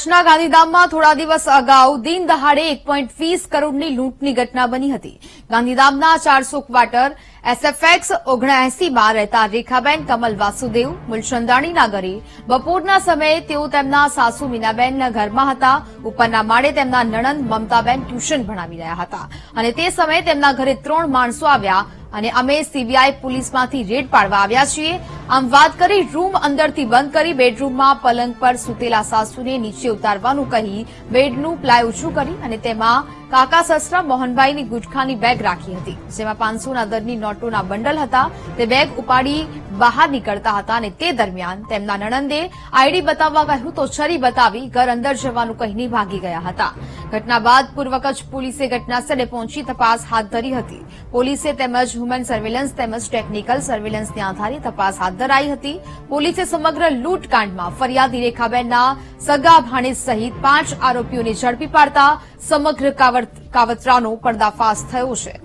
કચ્છના ગાંધીધામમાં થોડા દિવસ અગાઉ દિન દહાડે 1.20 કરોડની લૂંટની ઘટના બની હતી। ગાંધીધામના 400 ક્વાર્ટર SFX 79માં રહેતા રેખાબેન કમલ વાસુદેવ મુલચંદાણીના ઘરે બપોરના સમયે તેઓ તેમના સાસુ મીનાબેનના ઘરમાં હતા। ઉપરના માળે તેમના નણંદ મમતાબેન ટ્યુશન ભણાવી રહ્યા હતા અને તે સમયે તેમના ઘરે 3 માણસો આવ્યા અને અમે સીબીઆઈ પોલીસમાંથી રેડ પાડવા આવ્યા છીએ। આમ વાત કરી રૂમ અંદરથી બંધ કરી બેડરૂમમાં પલંગ પર સૂતેલા સાસુને નીચે ઉતારવાનું કહી બેડનું પ્લાય ઊંચું કરી અને તેમાં કાકા સસરા મોહનભાઈની ગુટખાની બેગ રાખી હતી, જેમાં 500ના દરની નોટોના બંડલ હતા। તે બેગ ઉપાડી બહાર નીકળતા હતા અને તે દરમિયાન તેમના નણંદે આઈડી બતાવવા કહ્યું તો છરી બતાવી ઘર અંદર જવાનું કહીને ભાગી ગયા હતા। ઘટના બાદ પૂર્વ કચ્છ પોલીસે ઘટનાસ્થળે પહોંચી તપાસ હાથ ધરી હતી। પોલીસે તેમજ હ્યુમન સર્વેલન્સ તેમજ ટેકનિકલ સર્વેલન્સને આધારે તપાસ હાથ ધરાઈ હતી। પોલીસે સમગ્ર લૂંટકાંડમાં ફરિયાદી રેખાબેનના સગા ભાણેજ સહિત 5 આરોપીઓને ઝડપી પાડતા સમગ્ર કાવતરાનો પર્દાફાશ થયો છે।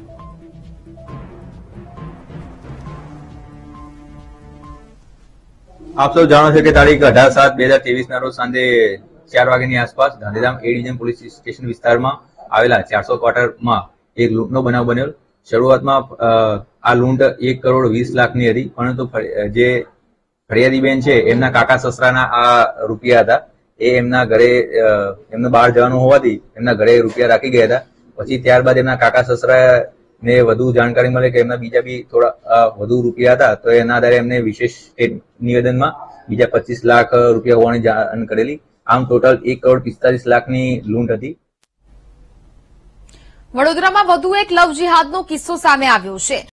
આપ સૌ જાણો છો કે તારીખ 18/7/2023 રોજ સાંજે 4 વાગ્યાની આસપાસ Gandhidham A division police station વિસ્તારમાં આવેલા 400 ક્વાર્ટરમાં એક લૂંટનો બનાવ બન્યો। શરૂઆતમાં આ લૂંટ 1,20,00,000ની હતી, પરંતુ જે ફરિયાદીબેન છે એમના કાકા સસરાના આ રૂપિયા હતા। એ એમના ઘરે એમને બહાર જવાનું હોવાથી એમના ઘરે રૂપિયા રાખી ગયા હતા। પછી ત્યારબાદ એમના કાકા સસરાને વધુ જાણકારી મળે કે એમના બીજા બી થોડા વધુ રૂપિયા હતા, તો એના આધારે એમને વિશેષ નિવેદનમાં બીજા 25 લાખ રૂપિયા હોવાની જાણ કરેલી। આમ ટોટલ 1,45,00,000ની લૂંટ હતી। વડોદરામાં વધુ એક લવ જિહાદનો કિસ્સો સામે આવ્યો છે।